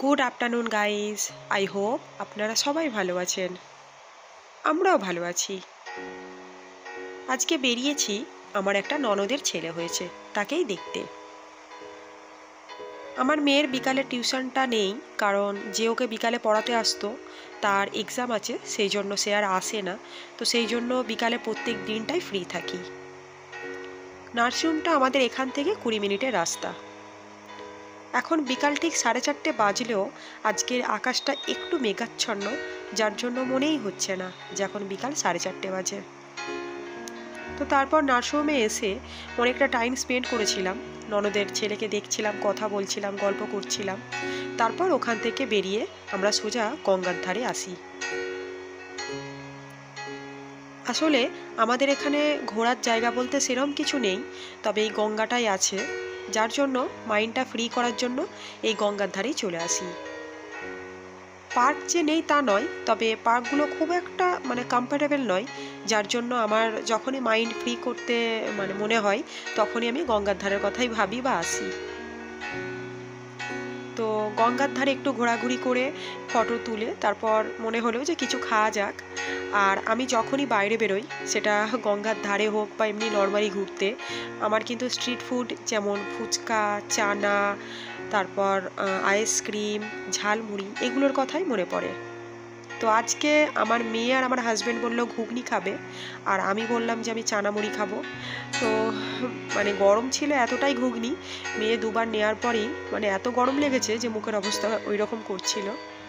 Good afternoon guys. I hope আপনারা সবাই ভালো আছেন। আমরাও ভালো আছি। আজকে বেরিয়েছি, আমার একটা ননদের ছেলে হয়েছে, তাকেই দেখতে। আমার মেয়ের বিকালে টিউশনটা নেই, কারণ যে ওকে বিকালে পড়াতে আসতো তার এক্সাম আছে, সেই জন্য সে আর আসে না। তো সেই জন্য বিকালে প্রত্যেক দিনটাই ফ্রি থাকি। নার্সিংহোমটা আমাদের এখান থেকে 20 মিনিটের রাস্তা। এখন বিকাল ঠিক 4:30 বাজলেও আজকের আকাশটা একটু মেঘাচ্ছন্ন, যার জন্য মনেই হচ্ছে না যে এখন বিকাল 4:30 বাজে। তো তারপর নার্সিংহোমে এসে অনেকটা টাইম স্পেন্ড করেছিলাম, ননদের ছেলেকে দেখছিলাম, কথা বলছিলাম, গল্প করছিলাম। তারপর ওখান থেকে বেরিয়ে আমরা সোজা গঙ্গার ধারে আসি। আসলে আমাদের এখানে ঘোরার জায়গা বলতে সেরম কিছু নেই, তবে এই গঙ্গাটাই আছে, যার জন্য মাইন্ডটা ফ্রি করার জন্য এই গঙ্গার ধারেই চলে আসি। পার্ক যে নেই তা নয়, তবে পার্কগুলো খুব একটা কমফোর্টেবল নয়, যার জন্য আমার যখনই মাইন্ড ফ্রি করতে মনে হয় তখনই আমি গঙ্গার ধারের কথাই ভাবি বা আসি। তো গঙ্গার ধারে একটু ঘোরাঘুরি করে ফটো তুলে তারপর মনে হলো যে কিছু খাওয়া যাক। আর আমি যখনই বাইরে বেরোই, সেটা গঙ্গার ধারে হোক বা এমনি নর্মালি ঘুরতে, আমার কিন্তু স্ট্রিট ফুড যেমন ফুচকা, চানা, তারপর আইসক্রিম, ঝালমুড়ি এগুলোর কথাই মনে পড়ে। তো আজকে আমার মেয়ে আর আমার হাজব্যান্ড বললো ঘুগনি খাবে, আর আমি বললাম যে আমি চানা মুড়ি খাবো। তো গরম ছিল এতটাই, ঘুগনি মেয়ে দুবার নেওয়ার পরেই এত গরম লেগেছে যে মুখের অবস্থা ওই রকম করছিল।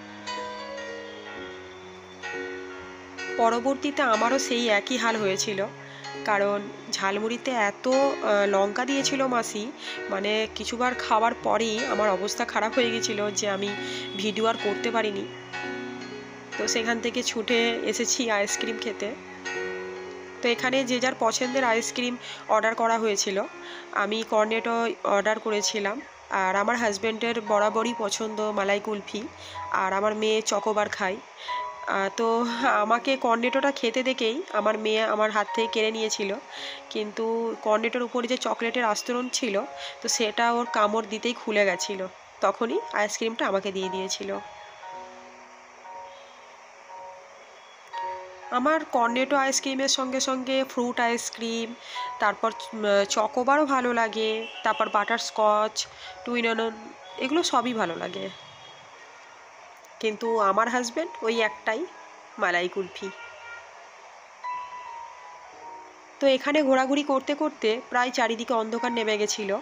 পরবর্তীতে আমারও সেই একই হাল হয়েছিল, কারণ ঝালমুড়িতে এত লঙ্কা দিয়েছিল মাসি, কিছুবার খাওয়ার পরেই আমার অবস্থা খারাপ হয়ে গেছিলো যে আমি ভিডিও আর করতে পারিনি। তো সেখান থেকে ছুটে এসেছি আইসক্রিম খেতে। তো এখানে যে যার পছন্দের আইসক্রিম অর্ডার করা হয়েছিল। আমি কর্নেটো অর্ডার করেছিলাম, আর আমার হাজব্যান্ডের বরাবরই পছন্দ মালাই কুলফি, আর আমার মেয়ে চকোবার খায়। তো আমাকে কর্নেটোটা খেতে দেখেই আমার মেয়ে আমার হাত থেকে কেড়ে নিয়েছিল, কিন্তু কর্নেটোর উপরে যে চকলেটের আস্তরণ ছিল, তো সেটা ওর কামড় দিতেই খুলে গেছিলো, তখনই আইসক্রিমটা আমাকে দিয়ে দিয়েছিল। আমার কর্নেটো আইসক্রিমের সঙ্গে সঙ্গে ফ্রুট আইসক্রিম, তারপর চকোবারও ভালো লাগে, তারপর বাটারস্কচ, টুইনন, এগুলো সবই ভালো লাগে। কিন্তু আমার হাজব্যান্ড ওই একটাই, মালাই কুলফি। তো এখানে ঘোরাঘুরি করতে করতে প্রায় চারিদিকে অন্ধকার নেমে গেছিলো।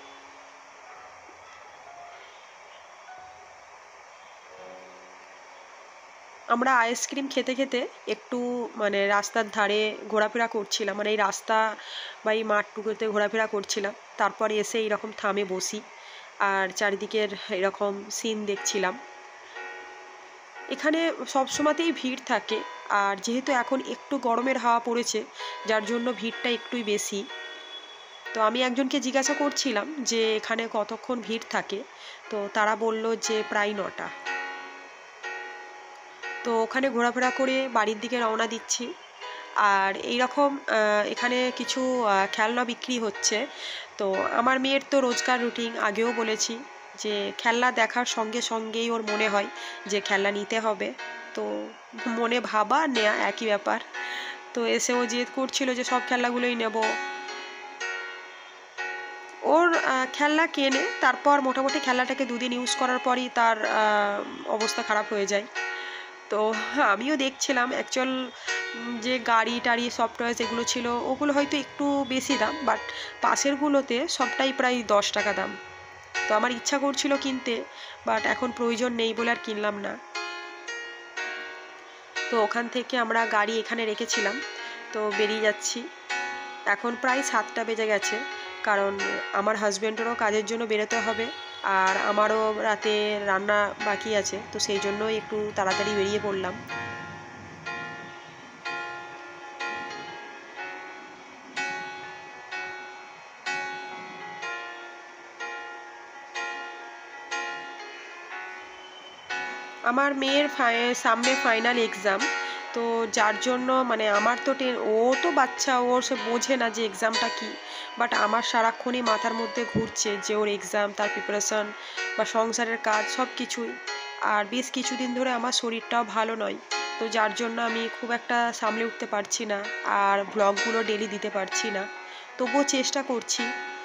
আমরা আইসক্রিম খেতে খেতে একটু রাস্তার ধারে ঘোরাফেরা করছিলাম, এই রাস্তা বা এই মাঠটুকুতে ঘোরাফেরা করছিলাম। তারপরে এসে এইরকম থামে বসি আর চারিদিকের এরকম সিন দেখছিলাম। এখানে সবসময়তেই ভিড় থাকে, আর যেহেতু এখন একটু গরমের হাওয়া পড়েছে, যার জন্য ভিড়টা একটুই বেশি। তো আমি একজনকে জিজ্ঞাসা করছিলাম যে এখানে কতক্ষণ ভিড় থাকে, তো তারা বলল যে প্রায় 9টা। তো ওখানে ঘোরাফেরা করে বাড়ির দিকে রওনা দিচ্ছি। আর এইরকম এখানে কিছু খেলনা বিক্রি হচ্ছে। তো আমার মেয়ের তো রোজকার রুটিন, আগেও বলেছি যে খেলনা দেখার সঙ্গে সঙ্গেই ওর মনে হয় যে খেলনা নিতে হবে। তো মনে ভাবা নেয়া একই ব্যাপার। তো এসে ও জেদ করছিল যে সব খেলনাগুলোই নেব। ওর খেলনা কেনে, তারপর মোটামুটি খেলনাটাকে 2 দিন ইউজ করার পরই তার অবস্থা খারাপ হয়ে যায়। তো আমিও দেখছিলাম অ্যাকচুয়াল যে গাড়ি টাড়ি সফট টয়েস এগুলো ছিল, ওগুলো হয়তো একটু বেশি দাম, বাট পাশেরগুলোতে সবটাই প্রায় 10 টাকা দাম। তো আমার ইচ্ছা করছিল কিনতে, বাট এখন প্রয়োজন নেই বলে আর কিনলাম না। তো ওখান থেকে আমরা গাড়ি এখানে রেখেছিলাম, তো বেরিয়ে যাচ্ছি। এখন প্রায় 7টা বেজে গেছে, কারণ আমার হাজব্যান্ডেরও কাজের জন্য বেরোতে হবে, আর আমারও রাতে রান্না বাকি আছে, তো সেই জন্যই একটু তাড়াতাড়ি বেরিয়ে পড়লাম। আমার মেয়ের সামনে ফাইনাল এক্সাম, তো যার জন্য মানে আমার তো ও তো বাচ্চা, ও সে বোঝে না যে এক্সামটা কী, বাট আমার সারাক্ষণই মাথার মধ্যে ঘুরছে যে ওর এক্সাম, তার প্রিপারেশন বা সংসারের কাজ সব কিছুই। আর বেশ কিছুদিন ধরে আমার শরীরটাও ভালো নয়, তো যার জন্য আমি খুব একটা সামলে উঠতে পারছি না, আর ব্লগগুলো ডেলি দিতে পারছি না। তবুও চেষ্টা করছি।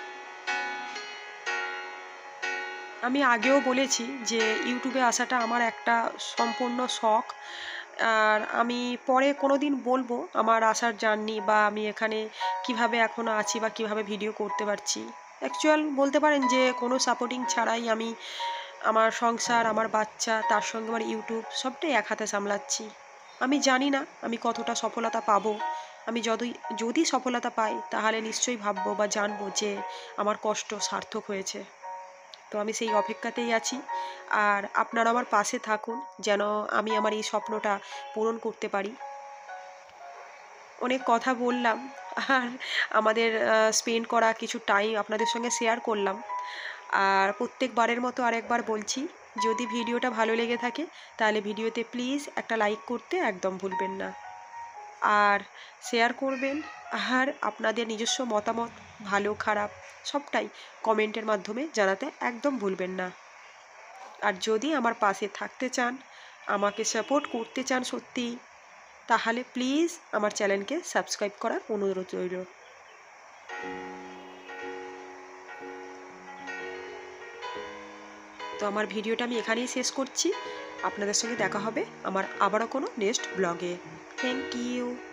আমি আগেও বলেছি যে ইউটিউবে আসাটা আমার একটা সম্পূর্ণ শখ। আর আমি পরে কোনো দিন বলবো আমার আসার জার্নি, বা আমি এখানে কিভাবে এখনও আছি বা কিভাবে ভিডিও করতে পারছি। অ্যাকচুয়াল বলতে পারেন যে কোনো সাপোর্টিং ছাড়াই আমি আমার সংসার, আমার বাচ্চা, তার সঙ্গে আমার ইউটিউব সবটাই এক হাতে সামলাচ্ছি। আমি জানি না আমি কতটা সফলতা পাবো। আমি যদি সফলতা পাই তাহলে নিশ্চয়ই ভাববো বা জানবো যে আমার কষ্ট সার্থক হয়েছে। তো আমি সেই অপেক্ষাতেই আছি। আর আপনারা আমার পাশে থাকুন যেন আমি আমার এই স্বপ্নটা পূরণ করতে পারি। অনেক কথা বললাম, আর আমাদের স্পেন্ড করা কিছু টাইম আপনাদের সঙ্গে শেয়ার করলাম। আর প্রত্যেকবারের মতো আরেকবার বলছি, যদি ভিডিওটা ভালো লেগে থাকে তাহলে ভিডিওতে প্লিজ একটা লাইক করতে একদম ভুলবেন না। আর শেয়ার করবেন। আর আপনাদের নিজস্ব মতামত, ভালো খারাপ সবটাই কমেন্টের মাধ্যমে জানাতে একদম ভুলবেন না। আর যদি আমার পাশে থাকতে চান, আমাকে সাপোর্ট করতে চান সত্যি, তাহলে প্লিজ আমার চ্যানেলকে সাবস্ক্রাইব করার অনুরোধ রইল। তো আমার ভিডিওটা আমি এখানেই শেষ করছি। আপনাদের সঙ্গে দেখা হবে আমার আবারও কোনো নেক্সট ব্লগে। Thank you.